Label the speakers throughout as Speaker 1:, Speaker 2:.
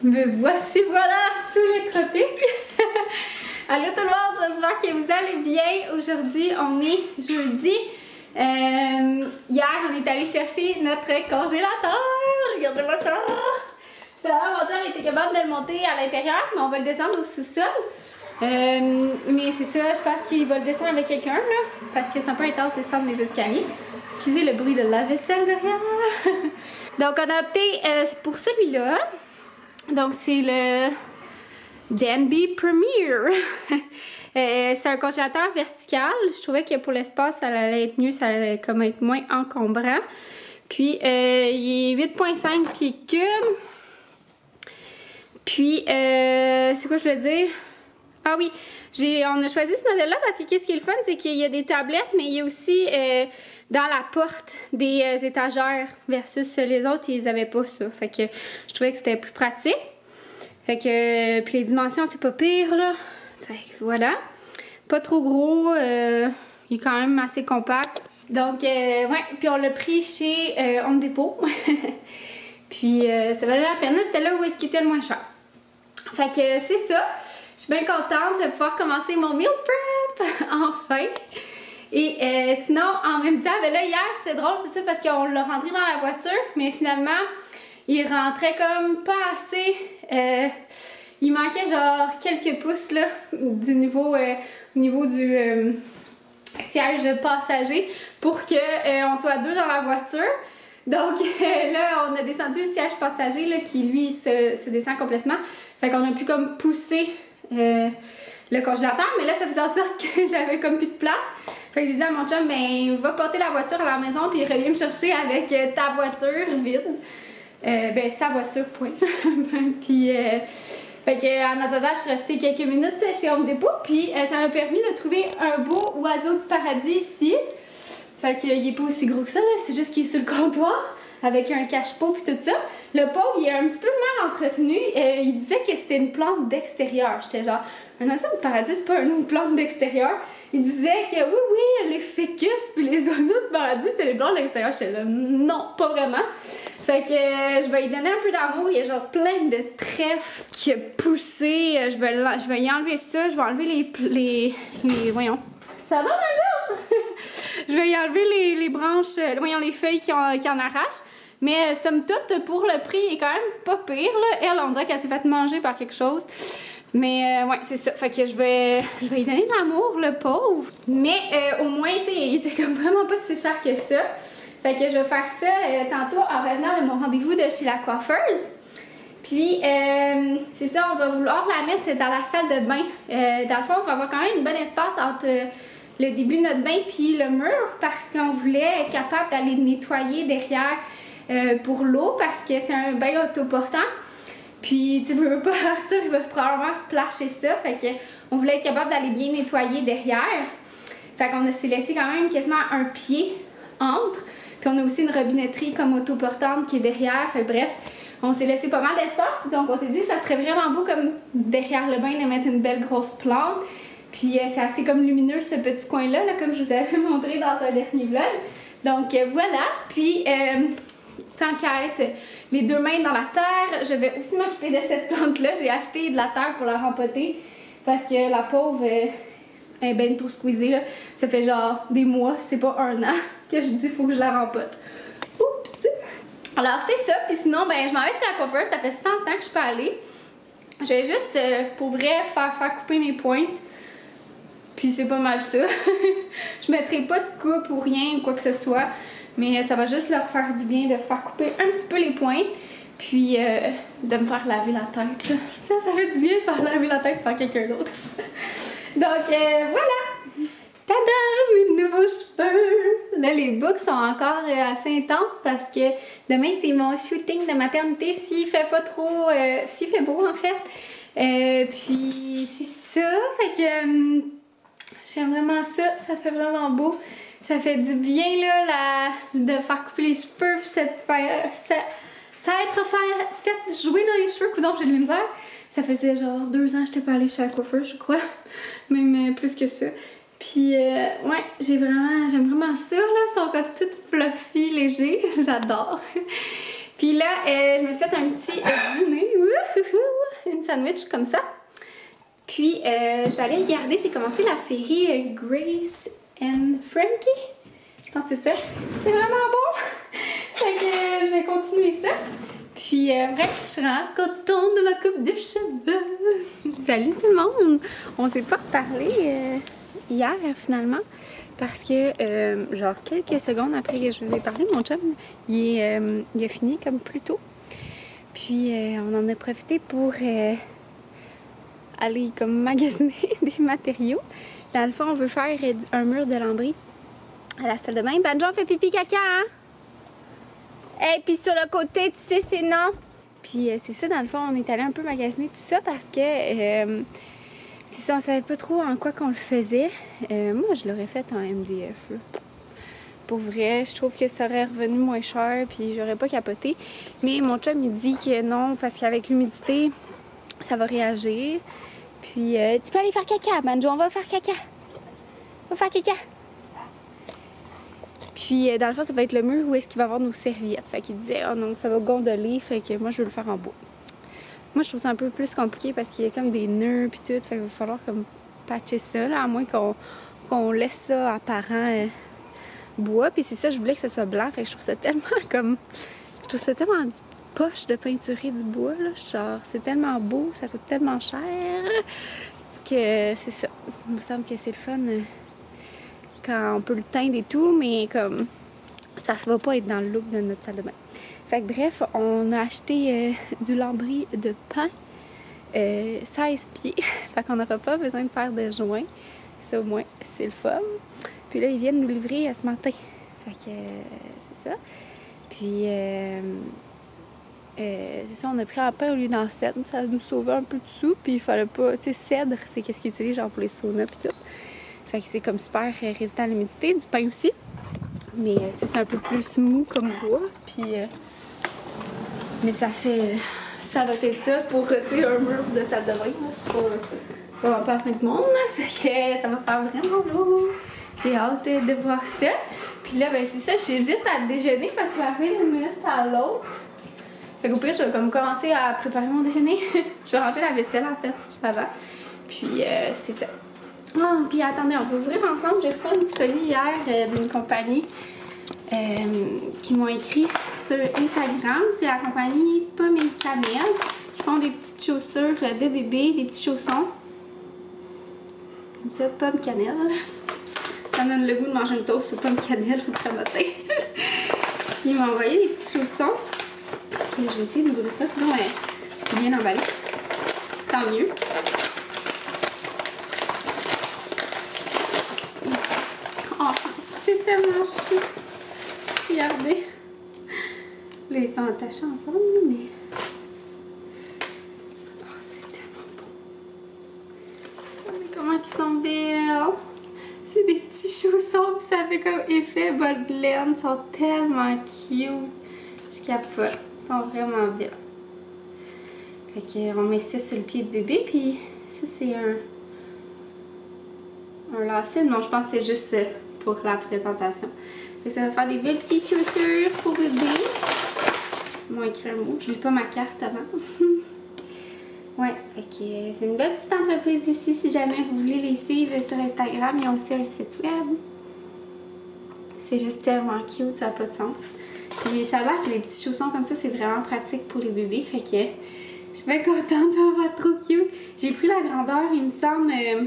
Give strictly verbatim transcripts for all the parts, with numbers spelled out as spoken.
Speaker 1: Me voici voilà sous les tropiques. Allô tout le monde, j'espère que vous allez bien. Aujourd'hui, on est jeudi. Euh, hier, on est allé chercher notre congélateur. Regardez-moi ça. Finalement, mon chum était capable de le monter à l'intérieur, mais on va le descendre au sous-sol. Euh, mais c'est ça, je pense qu'il va le descendre avec quelqu'un, là, parce que c'est un peu intense de descendre les escaliers. Excusez le bruit de la vaisselle derrière. Donc, on a opté euh, pour celui-là. Donc, c'est le Denby Premier. euh, c'est un congélateur vertical. Je trouvais que pour l'espace, ça allait être mieux, ça allait comme être moins encombrant. Puis, euh, il est huit virgule cinq pieds cubes. Puis, euh, c'est quoi je veux dire? Ah oui, j'ai, on a choisi ce modèle-là parce que qu'est-ce qui est le fun, c'est qu'il y a des tablettes, mais il y a aussi euh, dans la porte des euh, étagères versus les autres, ils avaient pas ça. Fait que je trouvais que c'était plus pratique. Fait que, puis les dimensions, c'est pas pire, là. Fait que voilà. Pas trop gros, euh, il est quand même assez compact. Donc, euh, ouais, puis on l'a pris chez euh, Home Depot. Puis, euh, ça valait la peine. C'était là où est-ce qu'il était le moins cher. Fait que c'est ça. Je suis bien contente. Je vais pouvoir commencer mon meal prep. Enfin. Et euh, sinon, en même temps, ben là, hier, c'était drôle, c'est ça, parce qu'on l'a rentré dans la voiture. Mais finalement, il rentrait comme pas assez. Euh, il manquait genre quelques pouces, là, du niveau, euh, au niveau du euh, siège passager pour qu'on euh, soit deux dans la voiture. Donc euh, là, on a descendu le siège passager là, qui lui se, se descend complètement. Fait qu'on a pu comme pousser euh, le congélateur, mais là ça faisait en sorte que j'avais comme plus de place. Fait que j'ai dit à mon chum, ben va porter la voiture à la maison puis reviens me chercher avec euh, ta voiture vide. Euh, ben sa voiture, point. Puis euh, fait que en attendant, je suis restée quelques minutes chez Home Depot, puis euh, ça m'a permis de trouver un beau oiseau du paradis ici. Fait qu'il est pas aussi gros que ça, c'est juste qu'il est sur le comptoir avec un cache-pot puis tout ça. Le pauvre, il est un petit peu mal entretenu. Euh, il disait que c'était une plante d'extérieur. J'étais genre, un oiseau du paradis, c'est pas une plante d'extérieur. Il disait que oui, oui, les ficus puis les oiseaux du paradis, c'était les plantes d'extérieur. J'étais là, non, pas vraiment. Fait que euh, je vais lui donner un peu d'amour. Il y a genre plein de trèfles qui a poussé. Je vais, je vais y enlever ça. Je vais enlever les... les, les voyons. Ça va, ma jambe? Je vais y enlever les, les branches, euh, voyons, les feuilles qui en, qui en arrachent. Mais euh, somme toute, pour le prix, il est quand même pas pire, là. Elle, on dirait qu'elle s'est fait manger par quelque chose. Mais euh, ouais, c'est ça. Fait que je vais, je vais lui donner de l'amour, le pauvre. Mais euh, au moins, tu sais, il était comme vraiment pas si cher que ça. Fait que je vais faire ça euh, tantôt en revenant de mon rendez-vous de chez la coiffeuse. Puis, euh, c'est ça, on va vouloir la mettre dans la salle de bain. Euh, dans le fond, on va avoir quand même un bon espace entre euh, le début de notre bain puis le mur parce qu'on voulait être capable d'aller nettoyer derrière euh, pour l'eau parce que c'est un bain autoportant. Puis, tu veux pas, Arthur, il va probablement splasher ça. Fait que on voulait être capable d'aller bien nettoyer derrière. Fait qu'on s'est laissé quand même quasiment un pied entre. Puis on a aussi une robinetterie comme autoportante qui est derrière. Fait bref, on s'est laissé pas mal d'espace. Donc on s'est dit que ça serait vraiment beau comme derrière le bain de mettre une belle grosse plante. Puis euh, c'est assez comme lumineux ce petit coin-là, là, comme je vous avais montré dans un dernier vlog. Donc euh, voilà. Puis euh, tant qu'à être les deux mains dans la terre, je vais aussi m'occuper de cette plante-là. J'ai acheté de la terre pour la rempoter parce que la pauvre euh, elle est ben trop squeezée, là. Ça fait genre des mois, c'est pas un an que je dis faut que je la rempote. Oups! Alors c'est ça, puis sinon ben je m'en vais chez la coiffeuse, ça fait cent ans que je suis pas allée. Je vais juste euh, pour vrai faire, faire couper mes pointes. Puis c'est pas mal ça. Je mettrai pas de coupe ou rien ou quoi que ce soit. Mais ça va juste leur faire du bien de se faire couper un petit peu les pointes. Puis euh, de me faire laver la tête, là. Ça, ça fait du bien de se faire laver la tête par quelqu'un d'autre. Donc euh, voilà! Tadam! Mes nouveaux cheveux! Là, les boucles sont encore euh, assez intenses parce que demain, c'est mon shooting de maternité s'il fait pas trop... Euh, s'il fait beau, en fait. Euh, puis, c'est ça. Fait que euh, j'aime vraiment ça. Ça fait vraiment beau. Ça fait du bien, là, la, de faire couper les cheveux. Puis cette, ça, ça être fait, fait jouer dans les cheveux. Coudonc, j'ai de la misère. Ça faisait genre deux ans que j'étais pas allée chez la coiffeuse, je crois. Même euh, plus que ça. Puis, euh, ouais, j'ai vraiment, j'aime vraiment ça, là. Ils sont comme tout fluffy, léger. J'adore. Puis là, euh, je me suis fait un petit euh, dîner, une sandwich comme ça. Puis euh, je vais aller regarder, j'ai commencé la série euh, Grace and Frankie. Je pense que c'est ça. C'est vraiment bon! Fait que euh, je vais continuer ça. Puis euh, bref, je suis vraiment contente de ma coupe de cheveux. Salut tout le monde! On s'est pas reparlé euh, hier finalement. Parce que, euh, genre, quelques secondes après que je vous ai parlé, mon chum, il, est, euh, il a fini comme plus tôt. Puis, euh, on en a profité pour euh, aller comme magasiner des matériaux. Dans le fond, on veut faire euh, un mur de lambris à la salle de bain. Banjo fait pipi caca, hein? Et puis sur le côté, tu sais, c'est non. Puis, euh, c'est ça, dans le fond, on est allé un peu magasiner tout ça parce que... Euh, C'est ça, on savait pas trop en quoi qu'on le faisait. Euh, moi, je l'aurais fait en M D F. Là. Pour vrai, je trouve que ça aurait revenu moins cher, puis j'aurais pas capoté. Mais mon chum, il dit que non, parce qu'avec l'humidité, ça va réagir. Puis, euh, tu peux aller faire caca, Banjo, on va faire caca. On va faire caca. Puis, euh, dans le fond, ça va être le mur où est-ce qu'il va avoir nos serviettes. Fait qu'il disait, oh non, ça va gondoler, fait que moi, je veux le faire en bois. Moi, je trouve ça un peu plus compliqué parce qu'il y a comme des nœuds puis tout. Fait qu'il va falloir comme patcher ça, là, à moins qu'on qu'on laisse ça apparent euh, bois. Puis c'est ça, je voulais que ce soit blanc. Fait que je trouve ça tellement comme... Je trouve ça tellement poche de peinturer du bois, là. Genre, c'est tellement beau, ça coûte tellement cher que c'est ça. Il me semble que c'est le fun euh, quand on peut le teindre et tout, mais comme ça ne va pas être dans le look de notre salle de bain. Fait que bref, on a acheté euh, du lambris de pain, euh, seize pieds. Fait qu'on n'aura pas besoin de faire de joints. Ça au moins, c'est le fun. Puis là, ils viennent nous livrer euh, ce matin. Fait que euh, c'est ça. Puis euh, euh, c'est ça, on a pris en pain au lieu d'en cèdre. Ça nous sauvait un peu de sous. Puis il fallait pas... Tu sais, cèdre, c'est qu'est-ce qu'ils utilisent genre pour les saunas puis tout. Fait que c'est comme super euh, résistant à l'humidité. Du pain aussi. Mais euh, c'est un peu plus mou comme bois. Puis... Euh, Mais ça fait... Ça va être ça pour, tu sais, un mur de salle de bain. C'est pas... Ça va pas la fin du monde. Fait que ça va faire vraiment beau. J'ai hâte de voir ça. Puis là, ben c'est ça, j'hésite à déjeuner parce que je vais arriver d'une minute à l'autre. Fait qu'au pire, je vais comme commencer à préparer mon déjeuner. Je vais ranger la vaisselle, en fait, avant. Puis euh, c'est ça. Ah, puis attendez, on va ouvrir ensemble. J'ai reçu un petit colis hier euh, d'une compagnie euh, qui m'ont écrit sur Instagram. C'est la compagnie Pomme et Cannelle. Ils font des petites chaussures de bébé, des petits chaussons. Comme ça, Pomme Cannelle. Ça me donne le goût de manger une toast aux pommes cannelle au matin. Puis ils m'ont envoyé des petits chaussons. Et je vais essayer d'ouvrir ça. Sinon, c'est bien emballé. Tant mieux. Oh, c'est tellement chou. Regardez. Là, ils sont attachés ensemble, mais... Oh, c'est tellement beau. Oh, mais comment ils sont belles. C'est des petits chaussons, puis ça fait comme effet bol de laine. Ils sont tellement cute. Je capote. Ils sont vraiment bien. Fait qu'on met ça sur le pied de bébé, puis ça, c'est un... un lacet. Non, je pense que c'est juste pour la présentation. Fait que ça va faire des belles petites chaussures pour bébé. Ils m'ont écrit un mot. Je lis pas ma carte avant. Ouais, fait que c'est une belle petite entreprise ici. Si jamais vous voulez les suivre sur Instagram, ils ont aussi un site web. C'est juste tellement cute, ça n'a pas de sens. Puis ça a l'air que les petits chaussons comme ça, c'est vraiment pratique pour les bébés. Fait que je suis bien contente, ça va être trop cute. J'ai pris la grandeur, il me semble, euh,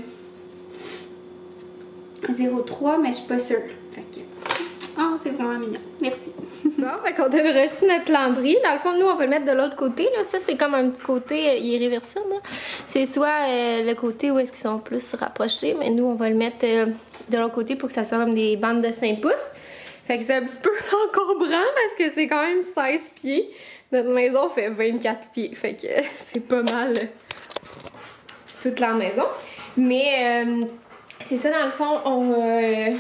Speaker 1: zéro trois, mais je suis pas sûre. Fait que... Oh, c'est vraiment mignon. Merci. Bon, fait qu'on a reçu notre lambris. Dans le fond, nous, on va le mettre de l'autre côté. Là. Ça, c'est comme un petit côté euh, irréversible. C'est soit euh, le côté où est-ce qu'ils sont plus rapprochés, mais nous, on va le mettre euh, de l'autre côté pour que ça soit comme des bandes de cinq pouces. Fait que c'est un petit peu encombrant parce que c'est quand même seize pieds. Notre maison fait vingt-quatre pieds. Fait que euh, c'est pas mal euh, toute la maison. Mais euh, c'est ça, dans le fond, on... Euh,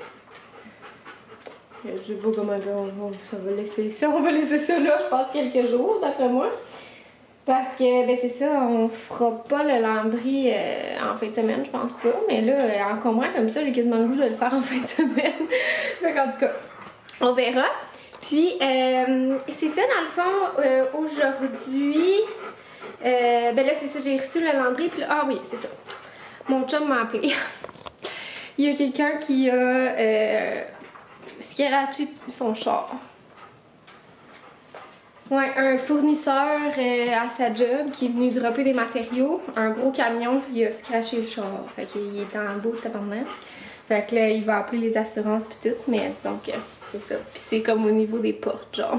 Speaker 1: Je sais pas comment on, on, ça va laisser ça. On va laisser ça là, je pense, quelques jours, d'après moi. Parce que, ben c'est ça, on fera pas le lambris euh, en fin de semaine, je pense pas. Mais là, euh, encombrant comme ça, j'ai quasiment le goût de le faire en fin de semaine. Fait qu'en tout cas, on verra. Puis, euh, c'est ça, dans le fond, euh, aujourd'hui, euh, ben là, c'est ça, j'ai reçu le lambris, puis là, ah oui, c'est ça, mon chum m'a appelé. Il y a quelqu'un qui a euh, scratché son char. Ouais, un fournisseur euh, à sa job qui est venu dropper des matériaux, un gros camion, il a scratché le char. Fait qu'il est en beau tabarnak. Fait que là, il va appeler les assurances pis tout, mais disons que c'est ça. Pis c'est comme au niveau des portes, genre.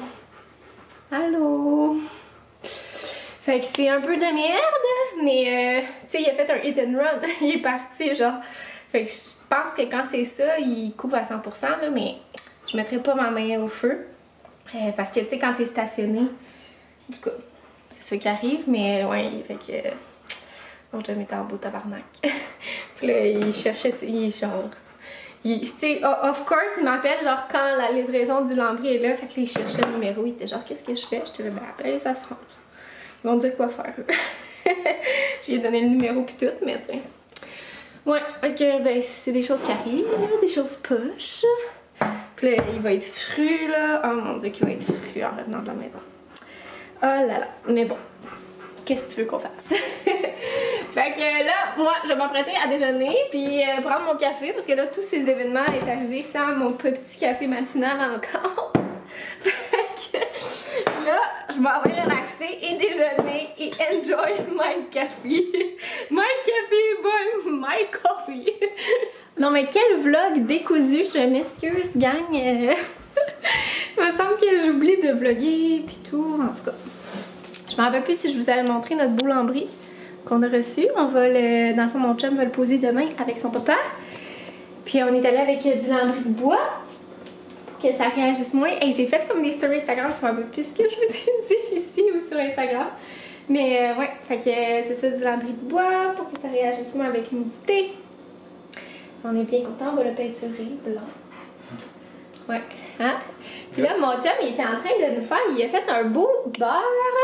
Speaker 1: Allô? Fait que c'est un peu de merde, mais euh, tu sais, il a fait un hit and run. Il est parti, genre. Fait que je pense que quand c'est ça, il couvre à cent pour cent, là, mais je mettrai pas ma main au feu. Euh, parce que tu sais, quand t'es stationné, en tout cas, c'est ça qui arrive, mais ouais, fait que. Euh, mon chum était en beau tabarnak. Puis là, il cherchait, il genre. Tu sais, of course, il m'appelle genre quand la livraison du lambris est là, fait que là, il cherchait le numéro, il était genre, qu'est-ce que je fais? J'étais là, ben, appelle les assurances. Ils vont me dire quoi faire, eux. J'ai donné le numéro pis tout, mais tiens. Ouais, ok, ben, c'est des choses qui arrivent, là, des choses poches. Puis là, il va être fru, là. Oh mon dieu, qu'il va être fru en revenant de la maison. Oh là là, mais bon. Qu'est-ce que tu veux qu'on fasse? Fait que là, moi, je vais m'apprêter à déjeuner puis euh, prendre mon café parce que là, tous ces événements est arrivé sans mon petit café matinal encore. Fait que là, je m'en vais relaxer et déjeuner et enjoy my café. My café, boy, my coffee. Non mais quel vlog décousu, je m'excuse, gang. Euh... Il me semble que j'oublie de vlogger puis tout, en tout cas. Je me rappelle plus si je vous avais montré notre beau lambris qu'on a reçu. On va le, dans le fond, mon chum va le poser demain avec son papa. Puis on est allé avec du lambris de bois pour que ça réagisse moins. Et j'ai fait comme des stories Instagram, je me rappelle plus ce que je vous ai dit ici ou sur Instagram. Mais euh, ouais, fait que c'est ça, du lambris de bois pour que ça réagisse moins avec l'humidité. On est bien content, on va le peinturer blanc. Ouais, hein? Puis là, mon chum, il était en train de nous faire, il a fait un beau beurre.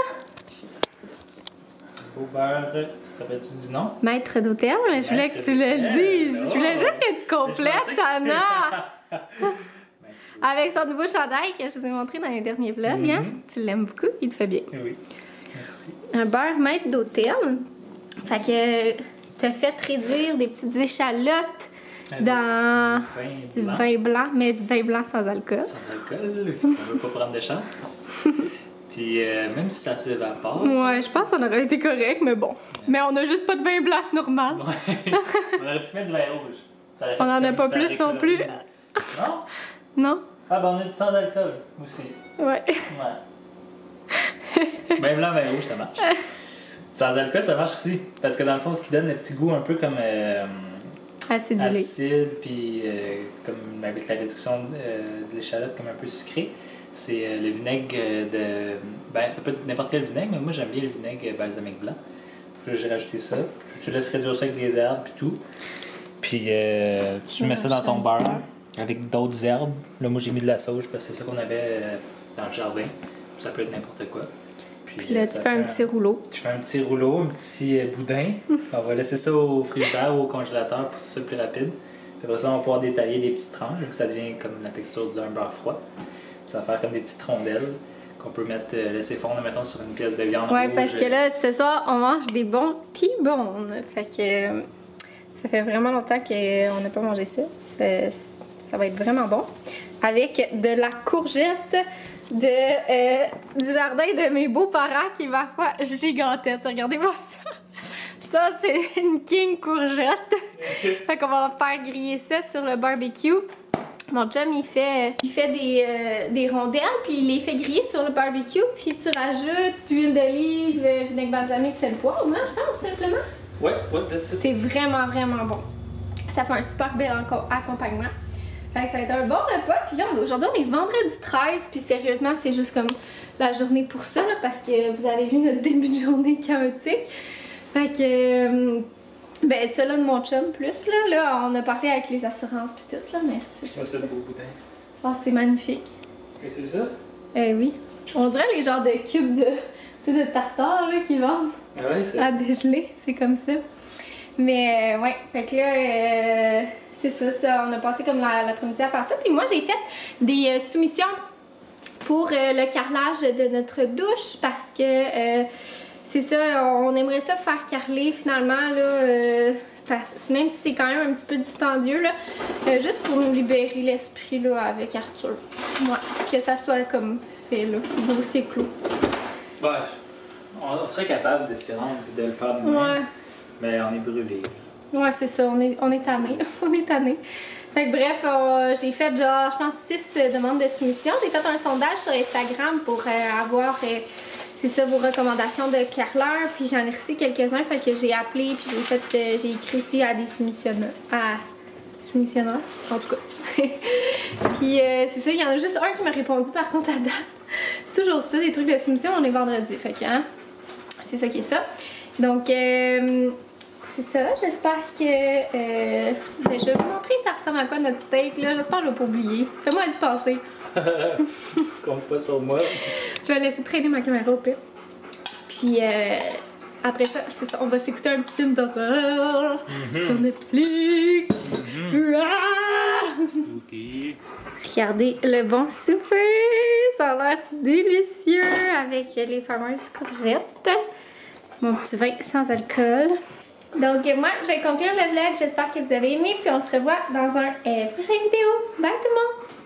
Speaker 2: Beau beurre, tu te rappelles-tu du nom?
Speaker 1: Maître d'hôtel, mais je voulais que tu le dises. Je voulais juste que tu complètes, Anna. Avec son nouveau chandail que je vous ai montré dans les derniers vlogs, mm-hmm. Hein? Tu l'aimes beaucoup, il te fait bien.
Speaker 2: Oui, merci.
Speaker 1: Un beurre maître d'hôtel. Fait que t'as fait réduire des petites échalotes dans
Speaker 2: du vin,
Speaker 1: du vin blanc, mais du vin blanc sans alcool.
Speaker 2: Sans alcool, on veut pas prendre de chance. Puis euh, même si ça s'évapore.
Speaker 1: Ouais, je pense qu'on aurait été correct, mais bon. Ouais. Mais on a juste pas de vin blanc normal.
Speaker 2: Ouais. On aurait pu mettre du vin rouge. Ça
Speaker 1: on en a pas plus non plus.
Speaker 2: Non?
Speaker 1: Non.
Speaker 2: Ah ben on a du sans alcool aussi.
Speaker 1: Ouais.
Speaker 2: Ouais. Vin blanc, vin rouge, ça marche. Sans alcool, ça marche aussi. Parce que dans le fond, ce qui donne le petit goût un peu comme. Euh,
Speaker 1: Acidulé.
Speaker 2: Acide, puis euh, comme avec la réduction euh, de l'échalote, comme un peu sucré. C'est euh, le vinaigre de. Ben, ça peut être n'importe quel vinaigre, mais moi j'aime bien le vinaigre balsamique blanc. J'ai rajouté ça. Je te laisse réduire ça avec des herbes et tout. Puis euh, tu mets ça dans ton beurre avec d'autres herbes. Là, moi j'ai mis de la sauge parce que c'est ça qu'on avait euh, dans le jardin. Ça peut être n'importe quoi.
Speaker 1: Puis, Puis là, tu fais un petit rouleau.
Speaker 2: Je fais un petit rouleau, un petit euh, boudin. On va laisser ça au frigidaire ou au congélateur pour que ce soit plus rapide. Puis après ça, on va pouvoir détailler des petites tranches, que ça devient comme la texture d'un beurre froid. Ça va faire comme des petites rondelles qu'on peut mettre, euh, laisser fondre, mettons, sur une pièce de viande
Speaker 1: ouais,
Speaker 2: rouge.
Speaker 1: Ouais, parce que là, ce soir, on mange des bons T-bones. Fait que euh, ça fait vraiment longtemps qu'on n'a pas mangé ça. Ça, ça va être vraiment bon. Avec de la courgette de, euh, du jardin de mes beaux-parents qui est ma foi gigantesque. Regardez-moi ça. Ça, c'est une king courgette. Fait qu'on va faire griller ça sur le barbecue. Mon chum, il fait, il fait des, euh, des rondelles, puis il les fait griller sur le barbecue, puis tu rajoutes huile d'olive, vinaigre balsamique, sel, poivre, hein, je pense, simplement.
Speaker 2: Ouais, ouais, that's it.
Speaker 1: C'est vraiment, vraiment bon. Ça fait un super bel accompagnement. Fait que ça va être un bon repas, puis là, aujourd'hui, on est vendredi treize, puis sérieusement, c'est juste comme la journée pour ça, là, parce que vous avez vu notre début de journée chaotique. Fait que... Euh, ben, ça là de mon chum plus, là, là, on a parlé avec les assurances pis tout, là, mais c'est ça.
Speaker 2: C'est ça, le beau boudin.
Speaker 1: Oh, c'est magnifique.
Speaker 2: Et tu vu ça?
Speaker 1: Eh oui. On dirait les genres de cubes de, tu sais, de tartare, là, qui vendent
Speaker 2: ah ouais, c'est...
Speaker 1: à dégeler, c'est comme ça. Mais, euh, ouais, fait que là, euh, c'est ça, ça, on a passé comme la, l'après-midi à faire ça. Puis moi, j'ai fait des euh, soumissions pour euh, le carrelage de notre douche parce que euh, c'est ça, on aimerait ça faire carreler finalement là, euh, parce, même si c'est quand même un petit peu dispendieux là, euh, juste pour nous libérer l'esprit là avec Arthur. Ouais, que ça soit comme fait là, dossier clos.
Speaker 2: Ouais, on serait capable de s'y rendre et de le faire nous-mêmes,
Speaker 1: ouais.
Speaker 2: Mais on est brûlés.
Speaker 1: Ouais, c'est ça, on est, on est tanné, on est tanné. Fait que bref, euh, j'ai fait genre, je pense, six euh, demandes de soumission. J'ai fait un sondage sur Instagram pour euh, avoir, euh, c'est ça, vos recommandations de carreleurs. Puis j'en ai reçu quelques-uns, fait que j'ai appelé, puis j'ai fait, euh, j'ai écrit aussi à des soumissionneurs. À soumissionneurs, en tout cas. Puis euh, c'est ça, il y en a juste un qui m'a répondu par contre à date. C'est toujours ça, des trucs de soumission, on est vendredi, fait que, hein, c'est ça qui est ça. Donc, euh, c'est ça, j'espère que... Euh, ben, je vais vous montrer ça ressemble à quoi notre steak, là. J'espère que je vais pas oublier. Fais-moi y penser.
Speaker 2: Compte pas sur moi.
Speaker 1: Je vais laisser traîner ma caméra au pire. Puis euh, après ça, c'est ça, on va s'écouter un petit film d'horreur mm-hmm. sur Netflix. Mm-hmm. Ah! Okay. Regardez le bon souper. Ça a l'air délicieux avec les fameuses courgettes. Mon petit vin sans alcool. Donc moi, je vais conclure le vlog. J'espère que vous avez aimé. Puis on se revoit dans un euh, prochaine vidéo. Bye tout le monde!